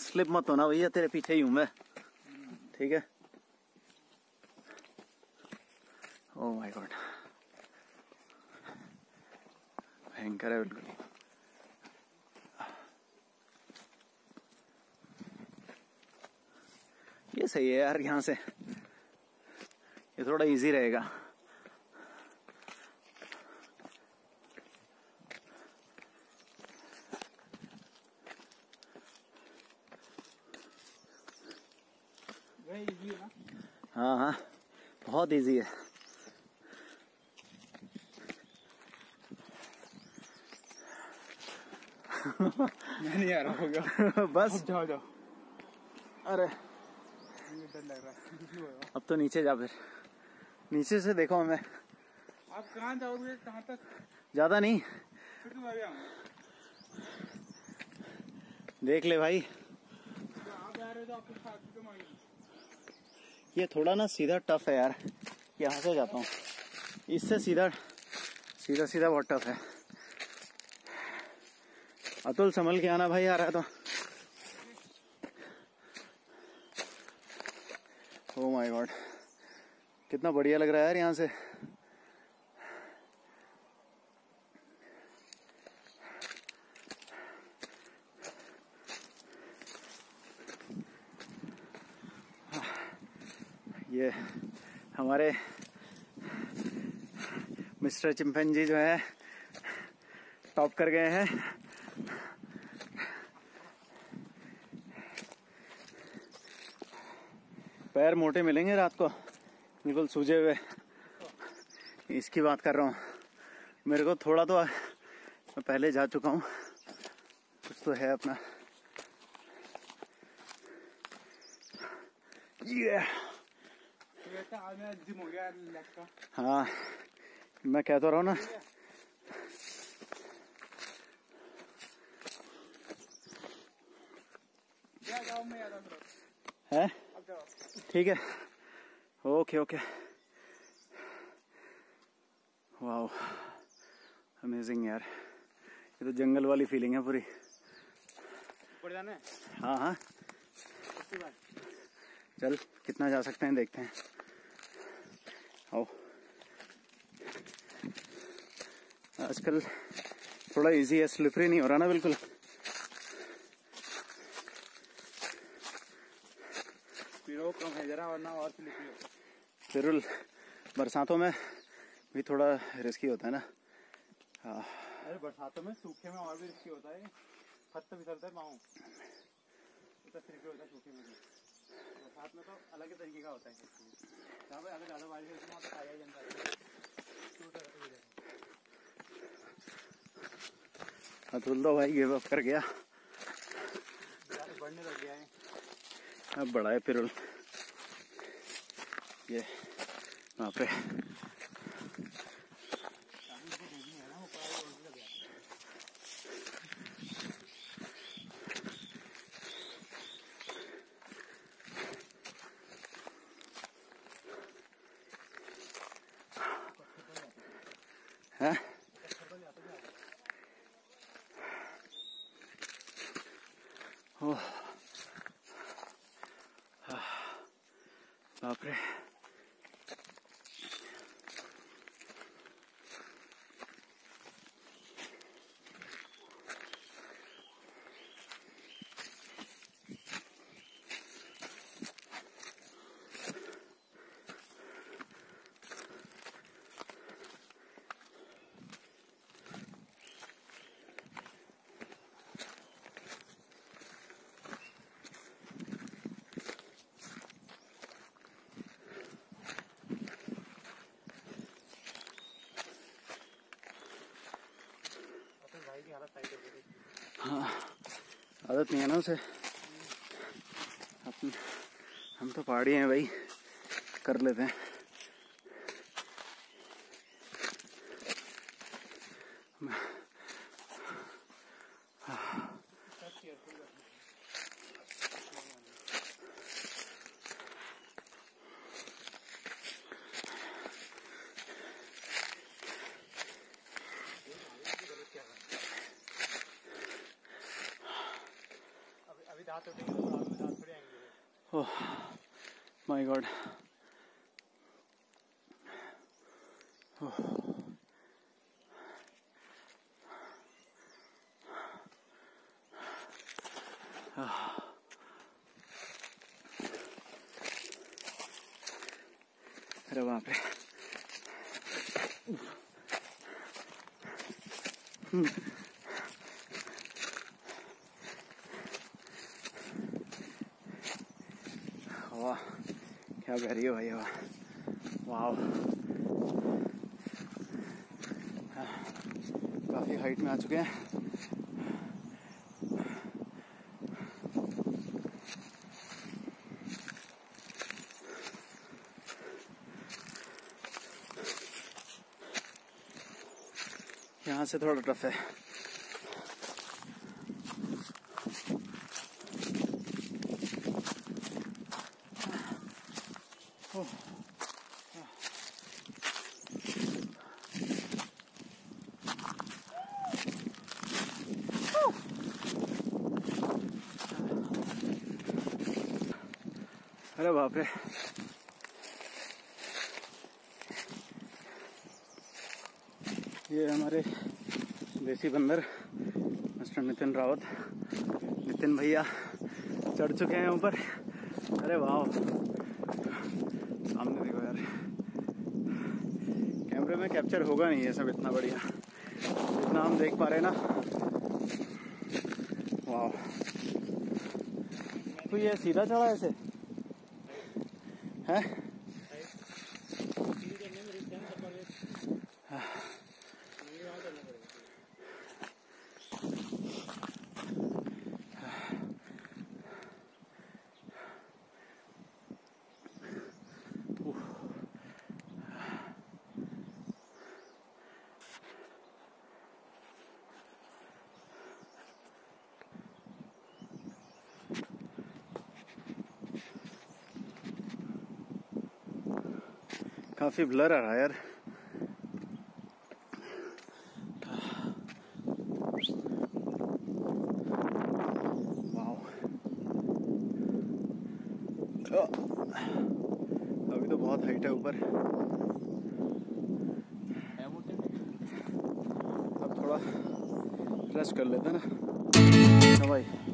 Slip मत होना भैया, तेरे पीछे ही हूं मैं, ठीक है। ओह माय गॉड, भयंकर है बिल्कुल। ये सही है यार, यहाँ से ये थोड़ा इजी रहेगा। इजी है ना? हाँ हाँ, बहुत इजी है। मैं नहीं आ रहा, हो गया बस जाओ जाओ। अरे डर लग रहा है। अब तो नीचे जा, फिर नीचे से देखो हमें। आप कहाँ जाओगे, कहाँ तक? ज्यादा नहीं, फिर तो मैं भी आऊंगा। देख ले भाई। तो आप आ रहे हो तो आपको साथ तो मांगेंगे। ये थोड़ा ना सीधा टफ है यार, यहाँ से जाता हूँ, इससे सीधा सीधा सीधा बहुत टफ है। अतुल संभल के आना भाई, आ रहा है तो। ओह माय गॉड, कितना बढ़िया लग रहा है यार यहाँ से। ये हमारे मिस्टर चिंपैंजी जो है टॉप कर गए हैं। पैर मोटे मिलेंगे रात को, बिल्कुल सूजे हुए, इसकी बात कर रहा हूँ। मेरे को थोड़ा तो, मैं पहले जा चुका हूँ, कुछ तो है अपना। ये आज मेरा जिम हो गया लेग का। हाँ, मैं कहता रहा हूँ ना। जाओ, मैं आ रहा है, अब जाओ। ठीक है, ओके ओके। वाओ, अमेजिंग यार, ये तो जंगल वाली फीलिंग है पूरी। ऊपर जाना है? हाँ हाँ, चल कितना जा सकते हैं देखते हैं। आओ, आजकल थोड़ा इजी है, स्लिपरी नहीं हो रहा ना बिल्कुल। पीरो कम है जरा, वरना और स्लिपरी होता। फिर बरसातों में भी थोड़ा रिस्की होता है ना। हाँ, अरे बरसातों में, सूखे में और भी रिस्की होता है। खत तो फिसलता है पाँव, इतना स्लिपरी होता है सूखे में। बरसात में तो अलग ही तरीके का होता है। जहाँ पे अगर ज़्यादा बारिश होती है वहाँ तो खाया ही जाता है। अतुल तो भाई गिव अप कर गया, बढ़ने लग गया है। अब बड़ा है पिरुल। ये बाप रे, है ओह, बाप रे। भाई की हालत टाइट हो गई। हाँ, आदत नहीं है ना उसे। हम तो पहाड़ी हैं भाई, कर लेते हैं। अभी रात उठेंगे तो रात में रात थोड़ी आएंगे। Oh my God. अरे वहाँ पे वाह क्या गहरी है भाई हवा। वाह काफी हाइट में आ चुके हैं। यहाँ से थोड़ा टफ है। अरे बाप रे। ये हमारे देसी बंदर मिस्टर नितिन रावत, नितिन भैया चढ़ चुके हैं ऊपर। अरे वाह सामने देखो यार, कैमरे में कैप्चर होगा नहीं ये सब इतना बढ़िया जितना हम देख पा रहे हैं ना। वाह तो ये सीधा चढ़ा ऐसे है। काफी ब्लर आ रहा है यार। अभी तो बहुत हाइट है ऊपर। अब थोड़ा रेस्ट कर लेते हैं ना भाई।